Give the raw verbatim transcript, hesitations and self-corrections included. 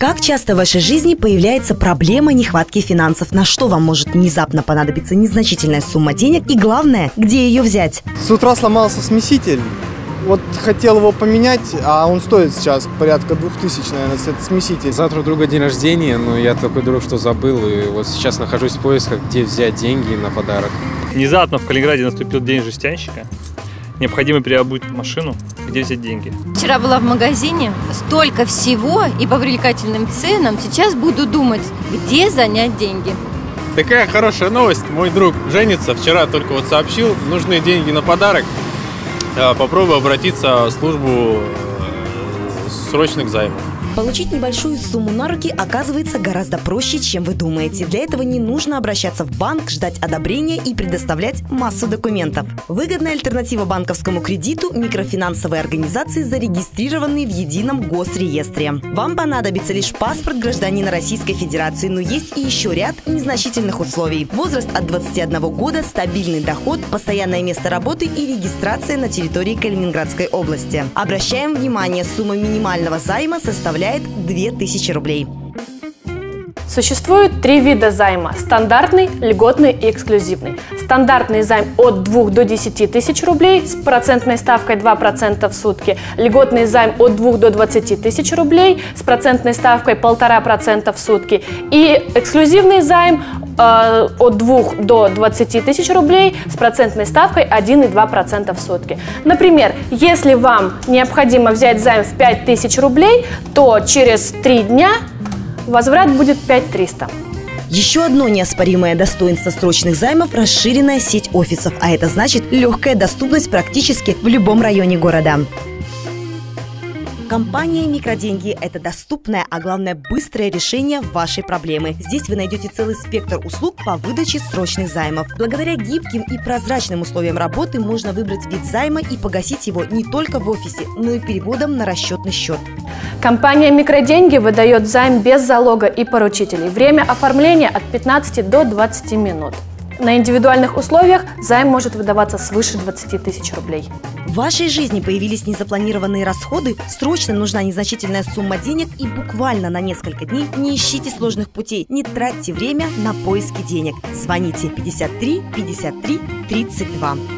Как часто в вашей жизни появляется проблема нехватки финансов? На что вам может внезапно понадобиться незначительная сумма денег? И главное, где ее взять? С утра сломался смеситель. Вот хотел его поменять, а он стоит сейчас порядка двух тысяч, наверное, этот смеситель. Завтра у друга день рождения, но я такой друг, что забыл. И вот сейчас нахожусь в поисках, где взять деньги на подарок. Внезапно в Калининграде наступил день жестянщика. Необходимо переобуть машину, где взять деньги. Вчера была в магазине, столько всего и по привлекательным ценам. Сейчас буду думать, где занять деньги. Такая хорошая новость. Мой друг женится, вчера только вот сообщил, нужны деньги на подарок. Попробую обратиться в службу срочных займов. Получить небольшую сумму на руки оказывается гораздо проще, чем вы думаете. Для этого не нужно обращаться в банк, ждать одобрения и предоставлять массу документов. Выгодная альтернатива банковскому кредиту – микрофинансовые организации, зарегистрированные в едином госреестре. Вам понадобится лишь паспорт гражданина Российской Федерации, но есть и еще ряд незначительных условий. Возраст от двадцати одного года, стабильный доход, постоянное место работы и регистрация на территории Калининградской области. Обращаем внимание, сумма минимального займа составляет две тысячи рублей. Существует три вида займа – стандартный, льготный и эксклюзивный. Стандартный займ от двух до десяти тысяч рублей с процентной ставкой два процента в сутки. Льготный займ от двух до двадцати тысяч рублей с процентной ставкой полтора процента в сутки. И эксклюзивный займ э, от двух до двадцати тысяч рублей с процентной ставкой один и два процента в сутки. Например, если вам необходимо взять займ в пять тысяч рублей, то через три дня возврат будет пять тысяч триста. Еще одно неоспоримое достоинство срочных займов – расширенная сеть офисов, а это значит легкая доступность практически в любом районе города. Компания «Микроденьги» – это доступное, а главное быстрое решение вашей проблемы. Здесь вы найдете целый спектр услуг по выдаче срочных займов. Благодаря гибким и прозрачным условиям работы можно выбрать вид займа и погасить его не только в офисе, но и переводом на расчетный счет. Компания «Микроденьги» выдает займ без залога и поручителей. Время оформления от пятнадцати до двадцати минут. На индивидуальных условиях займ может выдаваться свыше двадцати тысяч рублей. В вашей жизни появились незапланированные расходы, срочно нужна незначительная сумма денег и буквально на несколько дней не ищите сложных путей, не тратьте время на поиски денег. Звоните пятьдесят три пятьдесят три тридцать два.